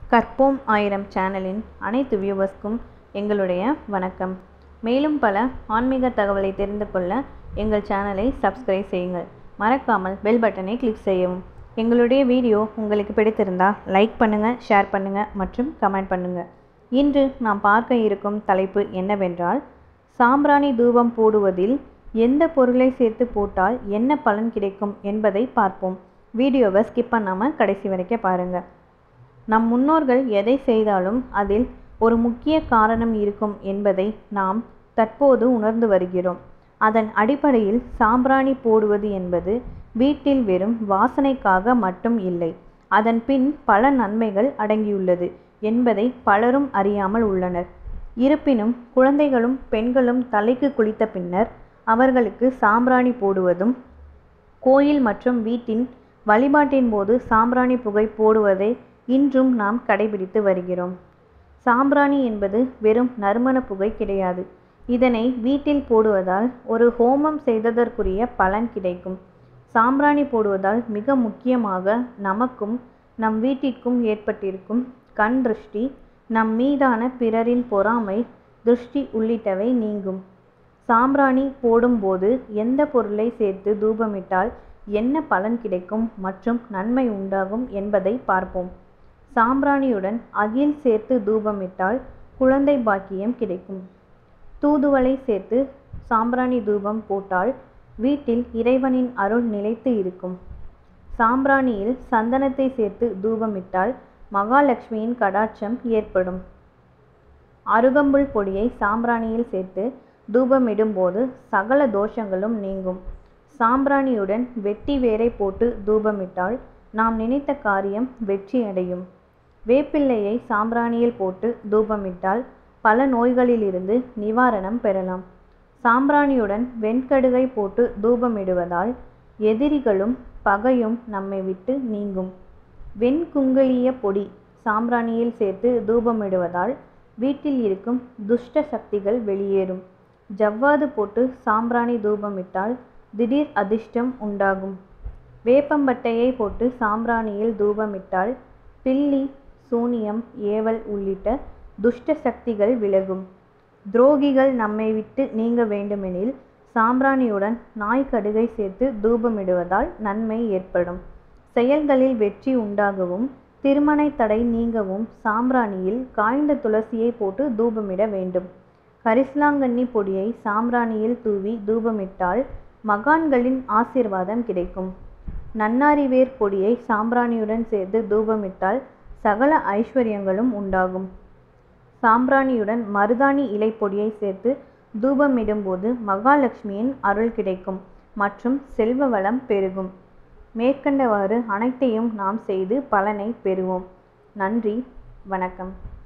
கற்போம் ஆயிரம் சேனலின் அனைத்து வியூவர்ஸ்க்கும் எங்களுடைய வணக்கம். மேலும் பல ஆன்மீக தகவலை தெரிந்து கொள்ள எங்கள் சேனலை சப்ஸ்கிரைப் செய்யுங்கள். மறக்காமல் பெல் பட்டனை கிளிக் செய்யவும். எங்களுடைய வீடியோ உங்களுக்கு பிடித்திருந்தால் லைக் பண்ணுங்கள், ஷேர் பண்ணுங்கள் மற்றும் கமெண்ட் பண்ணுங்கள். இன்று நாம் பார்க்க இருக்கும் தலைப்பு என்னவென்றால், சாம்பிராணி தூபம் போடுவதில் எந்த பொருளை சேர்த்து போட்டால் என்ன பலன் கிடைக்கும் என்பதை பார்ப்போம். வீடியோவை ஸ்கிப் பண்ணாமல் கடைசி வரைக்கும் பாருங்கள். நம் முன்னோர்கள் எதை செய்தாலும் அதில் ஒரு முக்கிய காரணம் இருக்கும் என்பதை நாம் தற்போது உணர்ந்து வருகிறோம். அதன் அடிப்படையில் சாம்பிராணி போடுவது என்பது வீட்டில் வெறும் வாசனைக்காக மட்டும் இல்லை, அதன் பின் பல நன்மைகள் அடங்கியுள்ளது என்பதை பலரும் அறியாமல் உள்ளனர். இருப்பினும் குழந்தைகளும் பெண்களும் தலைக்கு குளித்த பின்னர் அவர்களுக்கு சாம்பிராணி போடுவதும், கோயில் மற்றும் வீட்டின் வழிபாட்டின் போது சாம்பிராணி புகை போடுவதை இன்றும் நாம் கடைபிடித்து வருகிறோம். சாம்பிராணி என்பது வெறும் நறுமண புகை கிடையாது. இதனை வீட்டில் போடுவதால் ஒரு ஹோமம் செய்ததற்குரிய பலன் கிடைக்கும். சாம்பிராணி போடுவதால் மிக முக்கியமாக நமக்கும் நம் வீட்டிற்கும் ஏற்பட்டிருக்கும் கண் திருஷ்டி, நம் மீதான பிறரின் பொறாமை திருஷ்டி உள்ளிட்டவை நீங்கும். சாம்பிராணி போடும்போது எந்த பொருளை சேர்த்து தூபமிட்டால் என்ன பலன் கிடைக்கும் மற்றும் நன்மை உண்டாகும் என்பதை பார்ப்போம். சாம்பிராணியுடன் அகில் சேர்த்து தூபமிட்டால் குழந்தை பாக்கியம் கிடைக்கும். தூதுவளை சேர்த்து சாம்பிராணி தூபம் போட்டால் வீட்டில் இறைவனின் அருள் நிலைத்து இருக்கும். சாம்பிராணியில் சந்தனத்தை சேர்த்து தூபமிட்டால் மகாலட்சுமியின் கடாட்சம் ஏற்படும். அருகம்புல் பொடியை சாம்பிராணியில் சேர்த்து தூபமிடும்போது சகல தோஷங்களும் நீங்கும். சாம்பிராணியுடன் வெட்டி வேரை போட்டு தூபமிட்டால் நாம் நினைத்த காரியம் வெற்றி அடையும். வேப்பிள்ளையை சாம்பிராணியில் போட்டு தூபமிட்டால் பல நோய்களிலிருந்து நிவாரணம் பெறலாம். சாம்பிராணியுடன் வெண்கடுகை போட்டு தூபமிடுவதால் எதிரிகளும் பகையும் நம்மை விட்டு நீங்கும். வெண்குங்கிலிய பொடி சாம்பிராணியில் சேர்த்து தூபமிடுவதால் வீட்டில் இருக்கும் துஷ்ட சக்திகள் வெளியேறும். ஜவ்வாது போட்டு சாம்பிராணி தூபமிட்டால் திடீர் அதிர்ஷ்டம் உண்டாகும். வேப்பம்பட்டையை போட்டு சாம்பிராணியில் தூபமிட்டால் பில்லி, சூனியம், ஏவல் உள்ளிட்ட துஷ்ட சக்திகள் விலகும். துரோகிகள் நம்மை விட்டு நீங்க வேண்டுமெனில் சாம்பிராணியுடன் நாய்க்கடுகை சேர்த்து தூபமிடுவதால் நன்மை ஏற்படும். செயல்களில் வெற்றி உண்டாகவும் திருமண தடை நீங்கவும் சாம்பிராணியில் காய்ந்த துளசியை போட்டு தூபமிட வேண்டும். கரிசலாங்கண்ணி பொடியை சாம்பிராணியில் தூவி தூபமிட்டால் மகான்களின் ஆசீர்வாதம் கிடைக்கும். நன்னாரிவேர் பொடியை சாம்பிராணியுடன் சேர்த்து தூபமிட்டால் சகல ஐஸ்வர்யங்களும் உண்டாகும். சாம்பிராணியுடன் மருதாணி இலை பொடியை சேர்த்து தூபமிடும்போது மகாலட்சுமியின் அருள் கிடைக்கும் மற்றும் செல்வ வளம் பெருகும். மேற்கண்டவாறு அனைத்தையும் நாம் செய்து பலனை பெறுவோம். நன்றி, வணக்கம்.